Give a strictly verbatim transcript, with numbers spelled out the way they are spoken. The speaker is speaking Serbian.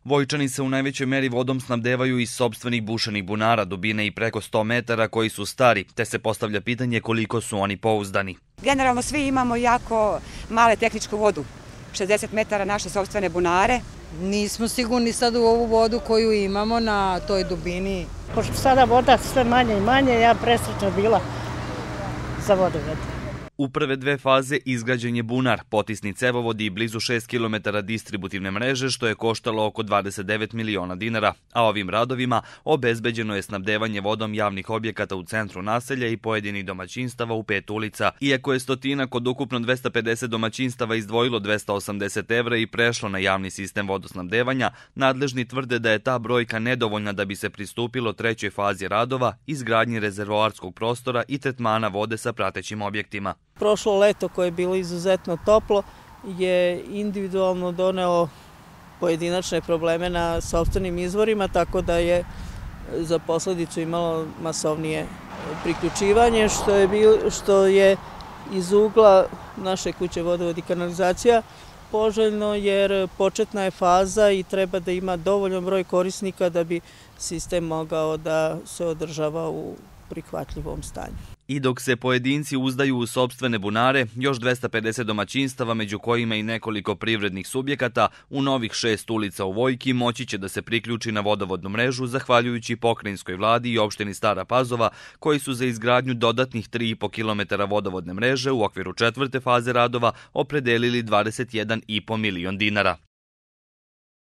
Vojčani se u najvećoj meri vodom snabdevaju iz sopstvenih bušenih bunara dubine i preko sto metara koji su stari, te se postavlja pitanje koliko su oni pouzdani. Generalno svi imamo jako male tehničku vodu, šezdeset metara naše sopstvene bunare. Nismo sigurni sad u ovu vodu koju imamo na toj dubini. Pošto sada voda sve manje i manje, ja presrećna bila za vodovod. U prve dve faze izgrađen je bunar, potisni cevovod i blizu šest kilometara distributivne mreže, što je koštalo oko dvadeset devet miliona dinara, a ovim radovima obezbeđeno je snabdevanje vodom javnih objekata u centru naselja i pojedinih domaćinstava u pet ulica. Iako je stotinak od ukupno dvesta pedeset domaćinstava izdvojilo dvesta osamdeset evra i prešlo na javni sistem vodosnabdevanja, nadležni tvrde da je ta brojka nedovoljna da bi se pristupilo trećoj fazi radova, izgradnji rezervoarskog prostora i tretmana vode sa pratećim objektima. Prošlo leto koje je bilo izuzetno toplo je individualno doneo pojedinačne probleme na sopstvenim izvorima, tako da je za posledicu imalo masovnije priključivanje, što je, bil, što je iz ugla naše kuće vodovod i kanalizacija poželjno, jer početna je faza i treba da ima dovoljan broj korisnika da bi sistem mogao da se održava u prihvatljivom stanju. I dok se pojedinci uzdaju u sopstvene bunare, još dvesta pedeset domaćinstava, među kojima i nekoliko privrednih subjekata, u novih šest ulica u Vojki moći će da se priključi na vodovodnu mrežu zahvaljujući pokrajinskoj vladi i opštini Stara Pazova, koji su za izgradnju dodatnih tri i po kilometara vodovodne mreže u okviru četvrte faze radova opredelili dvadeset jedan i po milion dinara.